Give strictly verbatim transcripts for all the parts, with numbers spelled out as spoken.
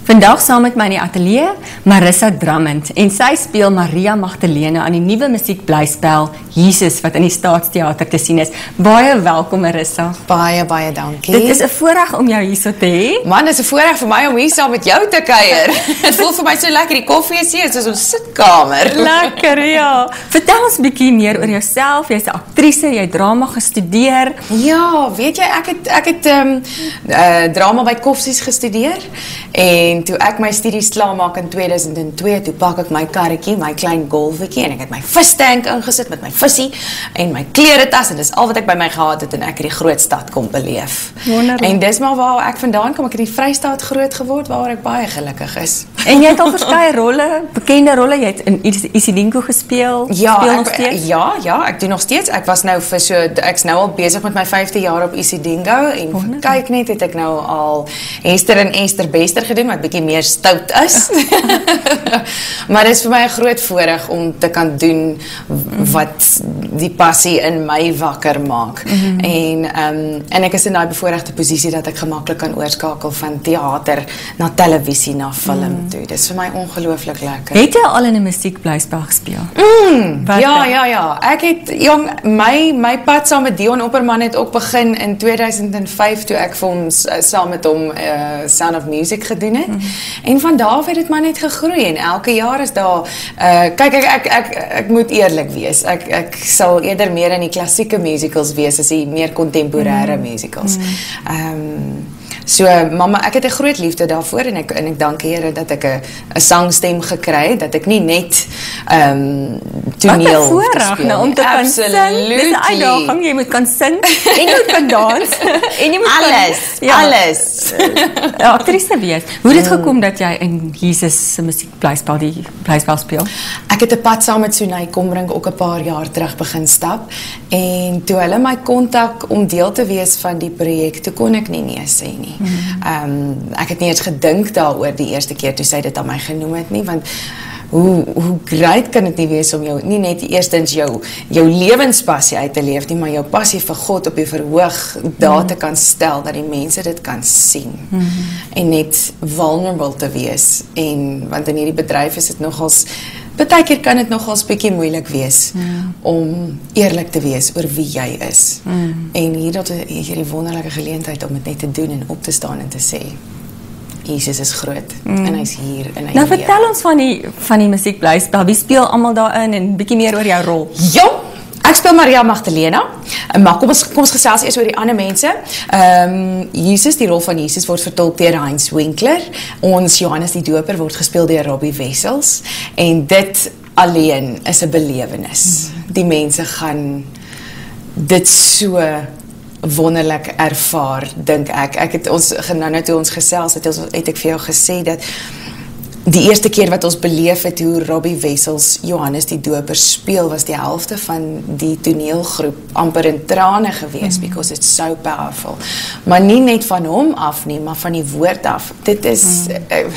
Vandag saam met my in die ateljee, Marissa Drummond, en sy speel Maria Magdalena aan die nuwe musiekblyspel Jesus, wat in die Staatsteater te sien is. Baie welkom, Marissa. Baie, baie dankie. Dit is 'n voorreg om jou hier so te hê. Man, dit is 'n voorreg vir my om hier saam met jou te kuier. Dit voel vir my so lekker, die koffie is hier, soos 'n sitkamer. Lekker, ja. Vertel ons 'n bietjie meer oor jouself. Jy's 'n aktrise, jy het drama gestudeer. Ja, weet jy, ek het, ek het um, uh, drama by Koffsies gestudeer, en toe ek my studies klaarmaak in twee duisend twee, toe pak ek my karretjie, my klein golfetjie, en ek het my vistank ingesit met my visie, en my kleretas, en dis al wat ek by my gehad het, en ek het die groot stad kom beleef. Wonderlik. En dis maar waar ek vandaan kom, ek het in die Vrystaat groot geword, waar ek baie gelukkig is. En jy het al verskeie rolle, bekende rolle, jy het in Isidingo gespeel, Ja, speel ek, nog steeds? ja, ja, ek doen nog steeds. Ek was nou vir so, ek's nou al besig met my vyfde jaar op Isidingo, en Wonderlik. kyk net, het ek nou al Hester en Esther Bester gedoen, wat bietjie meer stout is. Maar dit is vir my 'n groot voorreg om te kan doen wat die passie in my wakker maak. Mm-hmm. En, um, en ek is in daai bevoorregte posisie dat ek gemaklik kan oorskakel van theater na televisie, na film mm. toe. Dit is vir my ongelooflik lekker. Het jy al in 'n musiekblyspel gespeel? Mm, Wat ja, dan? ja, ja. Ek het, jong, my, my pad saam met Dion Opperman het ook begin in twee duisend vyf, toe ek vir hom, saam met hom, uh, Sound of Music gedoen het. Mm. En van daar af het dit maar net gegroei, en elke jaar is daar, uh, kyk, ek, ek, ek, ek moet eerlik wees, ek, ek sal eerder meer in die klassieke musicals wees, as die meer contemporêre mm. musicals. Mm. Um, So, mama, ek het 'n groot liefde daarvoor, en ek, en ek dank die Here dat ek 'n 'n sangstem gekry het, dat ek nie net um, toneel Wat 'n voorreg, nou, om te kan sing. Dis 'n uitdaging, jy moet kan sing, en jy moet kan dans, en jy moet alles, kan, ja, alles. Ja, aktrise wees. Hoe het dit gekom dat jy in Jesus se musiekblyspel die blyspel speel? Ek het 'n pad saam met Sunay Kombrink ook 'n paar jaar terug begin stap, en toe hulle my kontak om deel te wees van die projek, toe kon ek nie nee sê nie. Mm-hmm. um, ek het nie eens gedink daaroor die eerste keer toe sy dit aan my genoem het nie, want hoe, hoe great kan dit nie wees om jou, nie net eerstens jou, jou lewenspassie uit te leef nie, maar jou passie vir God op die verhoog daar mm-hmm. te kan stel, dat die mense dit kan sien, mm-hmm. en net vulnerable te wees, en, want in hierdie bedryf is dit nogals, partykeer kan dit nogals bietjie moeilik wees, mm. om eerlik te wees oor wie jy is, mm. en hier dat hierdie wonderlike geleentheid om dit net te doen, en op te staan en te sê, Jesus is groot, mm. en hy is hier, en hy Nou leef. vertel ons van die, van die musiekblyspel, wie speel almal daarin, en bietjie meer oor jou rol? Ja, ek speel Maria Magdalena, maar kom ons, kom ons gesels eers oor die ander mense. Um, Jesus, die rol van Jesus word vertolk deur Heinz Winkler, ons Johannes die Doper word gespeel deur Robbie Wessels, en dit alleen is 'n belewenis. Mm. Die mense gaan dit so wonderlik ervaar, dink ek. Ek het ons, nou nou toe ons gesels, het, ons, het ek vir jou gesê dat die eerste keer wat ons beleef het hoe Robbie Wessels Johannes die Doper speel, was die helfte van die toneelgroep amper in trane gewees, mm. because it's so powerful. Maar nie net van hom af nie, maar van die woord af. Dit is,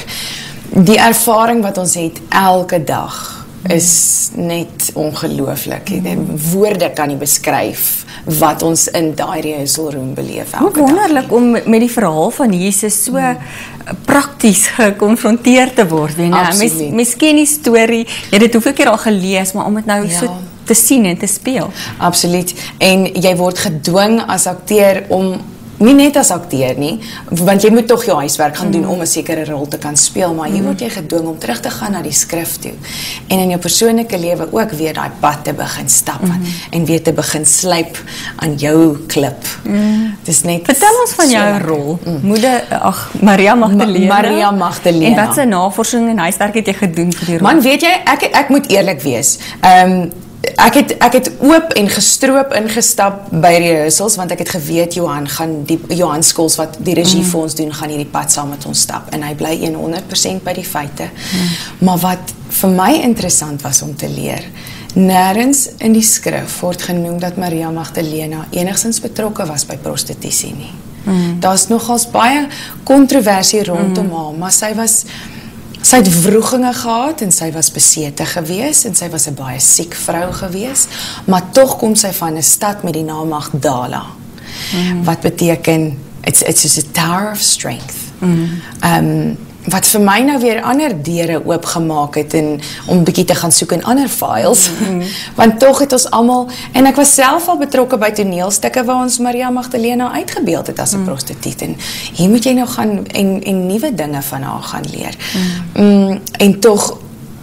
mm. die ervaring wat ons het elke dag, is net ongelooflik. Mm. Woorde kan nie beskryf wat ons in daai rehearsal beleef elke dag. Hoe wonderlik om met die verhaal van Jesus so mm. prakties gekonfronteer te word. Mens, mens ken die storie, jy het dit hoeveel keer al gelees, maar om het nou ja. so te sien en te speel. Absoluut. En jy word gedwing as akteur om, nie net as akteur nie, want jy moet toch jou huiswerk gaan mm. doen om 'n sekere rol te kan speel, maar jy mm. word jy gedwing om terug te gaan na die skrif toe, en in jou persoonlike lewe ook weer daai pad te begin stap, mm. en weer te begin slyp aan jou klip. Mm. Dis net, vertel ons van jou so rol, mm. moeder, ag, Maria Magdalena. Ma Maria Magdalena. En wat se navorsing en huiswerk het jy gedoen vir die rol? Man, weet jy, ek, ek moet eerlik wees, um, Ek het, ek het oop en gestroop ingestap by rehearsals, want ek het geweet Johan gaan die Johan Skols wat die regie mm. vir ons doen, gaan hierdie pad saam met ons stap, en hy bly honderd persent by die feite. Mm. Maar wat vir my interessant was om te leer, nêrens in die skrif word genoem dat Maria Magdalena enigstens betrokke was by prostitusie nie. Mm. Daar's nogals baie kontroversie rondom mm. haar, maar sy was Sy het wroeginge gehad, en sy was besete gewees, en sy was 'n baie siek vrou gewees, maar toch kom sy van 'n stad met die naam Magdala, mm. wat beteken, it's, it's just a tower of strength. Mm. Um, wat vir my nou weer ander deure oopgemaak het en om 'n bietjie te gaan soek in ander files. Mm-hmm. Want tog het ons almal, en ek was self al betrokke by toneelstukke waar ons Maria Magdalena uitgebeeld het as 'n mm. prostituut, en hier moet jy nou gaan en, en nuwe dinge van haar gaan leer. Mm. Mm, en tog,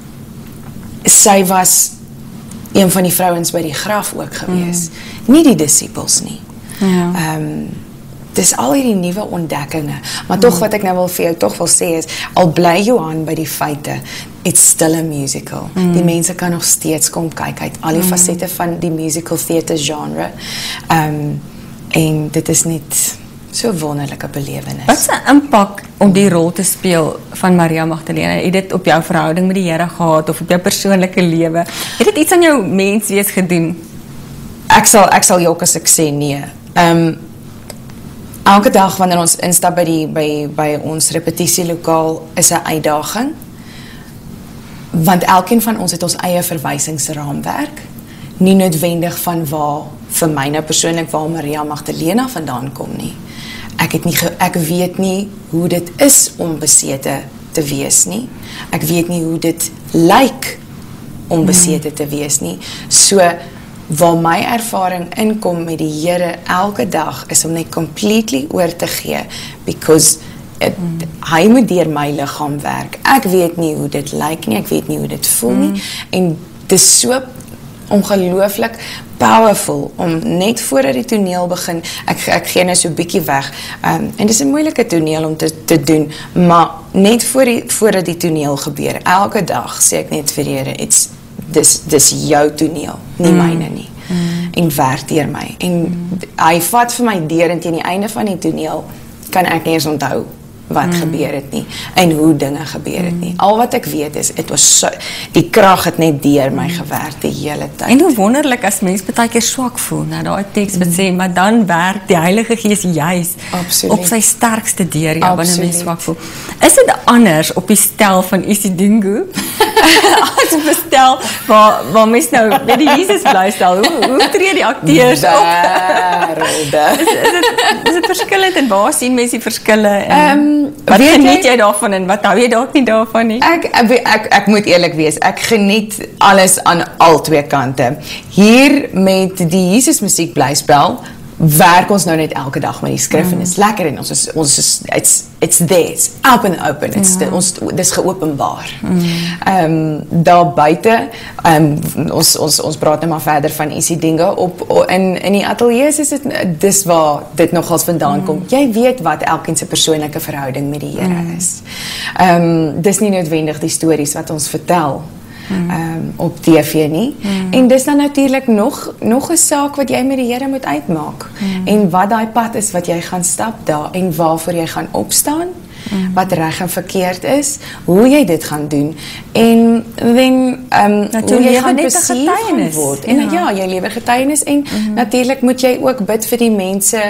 sy was een van die vrouens by die graf ook gewees. Mm. Nie die disippels nie. Ja. Um, dis al hierdie nuwe ontdekkinge, maar toch wat ek nou wil vir jou toch wil sê is, al bly Johan by die feite, it's still a musical. Mm. Die mense kan nog steeds kom kyk uit al die mm. facette van die musical theater genre, um, en dit is net so wonderlike belewenis. Wat is 'n impak om die rol te speel van Maria Magdalena? Het dit op jou verhouding met die Here gehad, of op jou persoonlike lewe? Het dit iets aan jou menswees gedoen? Ek sal, ek sal jok as ek sê nee. Um, Elke dag wanneer ons instap by, die, by, by ons repetitielokaal is 'n uitdaging, want elkeen van ons het ons eie verwysingsraamwerk, nie noodwendig van waar, vir my nou persoonlik, waar Maria Magdalena vandaan kom nie. Ek, het nie ge, ek weet nie hoe dit is om besete te wees nie, ek weet nie hoe dit lyk om besete te wees nie, so waar my ervaring inkom met die Here elke dag is om net completely oor te gee, because it, mm. hy moet deur my liggaam werk. Ek weet nie hoe dit lyk nie, ek weet nie hoe dit voel nie, mm. en dit is so ongelooflik powerful om net voordat die toneel begin, ek, ek gee nou so bietjie weg, um, en dit is 'n moeilike toneel om te, te doen, maar net voor die, voordat die toneel gebeur, elke dag sê ek net vir die Here, it's dis, dis jou toneel, nie mm. myne nie, mm. en werk deur my, en mm. hy vat vir my deur, en teen die einde van die toneel, kan ek nie eens onthou wat mm. gebeur het nie, en hoe dinge gebeur het nie, al wat ek weet is, het was so, die krag het net deur my gewerk die hele tyd. En hoe wonderlik as mens baie keer swak voel, nou daai teks wat sê, maar dan werk die Heilige Gees juis op sy sterkste deur, ja, wanneer mens swak voel. Is dit anders op die stel van Isidingo, as op die stel waar, waar mens nou met die Jesus bly stel, hoe, hoe tree die akteurs op? is, is, het, is het verskillend, en waar sien mens die verskille, en um, wat geniet jy, jy daarvan, en wat hou jy dalk nie daarvan nie? Ek, ek, ek, ek moet eerlik wees, ek geniet alles aan al twee kante. Hier met die Jesus musiek bly spel, werk ons nou net elke dag met die skrif, mm. en het is lekker, en ons is, ons is it's, it's there, it's up and open, it's ja. de, ons, dit is geopenbaar. Mm. Um, daar buiten, um, ons, ons, ons praat nou maar verder van Isidingo, op, in, in die ateliers is dit, dis waar dit nogals vandaan mm. kom. Jy weet wat elkeen se persoonlike verhouding met die Here mm. is. Um, dis nie noodwendig die stories wat ons vertel, Hmm. Um, op T V nie, hmm. en dis dan natuurlijk nog, nog 'n saak wat jy met die Here moet uitmaak, hmm. en wat daai pad is wat jy gaan stap daar, en waarvoor jy gaan opstaan, hmm. wat reg en verkeerd is, hoe jy dit gaan doen, en then, um, hoe jy gaan besief gaan word, en ja, ja jy lewe getuienis, en hmm. natuurlijk moet jy ook bid vir die mense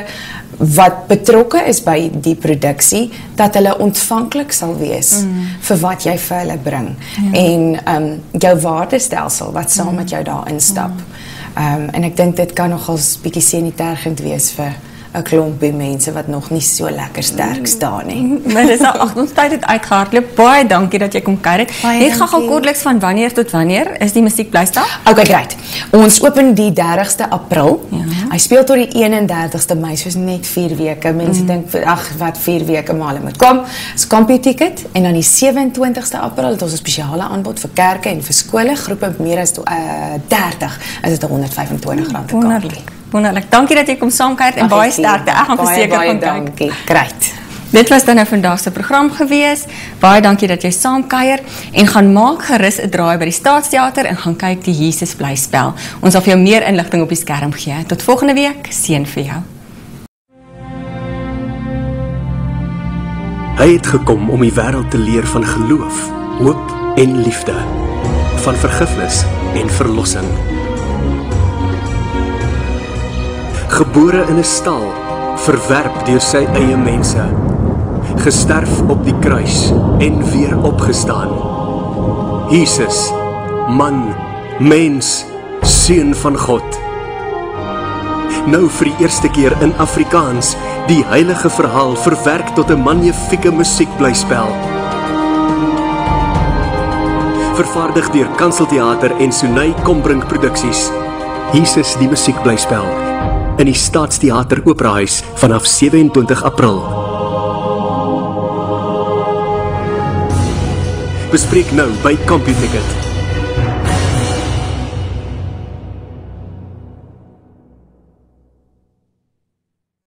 wat betrokke is by die produksie, dat hulle ontvanklik sal wees mm. vir wat jy vir hulle bring, ja. en um, jou waardestelsel wat saam mm. met jou daar instap, mm. um, en ek dink dit kan nogals bietjie senitergend wees vir 'n klompie mense wat nog nie so lekker sterk staan nie. Maar dis al, ag, ons tyd het uitgehardloop. Baie dankie dat jy kom kuier het. Net gou-gou kortliks van wanneer tot wanneer is die musiek bly staan? Okay, great. Ons open die dertigste April. Ja. Hy speel tot die eenendertigste Mei, soos net vier weke. Mense mm. dink, ag, wat vier weke, maar hulle moet kom. Dis Kampie ticket, en dan die sewe-en-twintigste April het ons 'n spesiale aanbod vir kerke en vir skole, groepe meer as uh, dertig, is dit honderd vyf en twintig rand per kampie. Wonderlik. Dankie dat jy kom saamkuier, en baie sterkte. Ek gaan verseker van kyk. Dankie. Great. Dit was dan nou vandag se program gewees. Baie dankie dat jy saamkuier, en gaan maak gerus 'n draai by die Staatsteater en gaan kyk die Jesus bly spel. Ons sal vir jou meer inligting op die skerm gee. Tot volgende week. Seën vir jou. Hy het gekom om die wêreld te leer van geloof, hoop en liefde, van vergifnis en verlossing. Gebore in 'n stal, verwerp deur sy eie mense, gesterf op die kruis en weer opgestaan. Jesus, man, mens, seun van God. Nou vir die eerste keer in Afrikaans, die heilige verhaal verwerk tot 'n magnifieke musiekblyspel. vervaardig deur Kanseltheater en Soenay Kombrink Produksies. Jesus die musiekblyspel in die Staatsteater Operahuis vanaf sewe en twintig April. Bespreek nou by CompuTicket.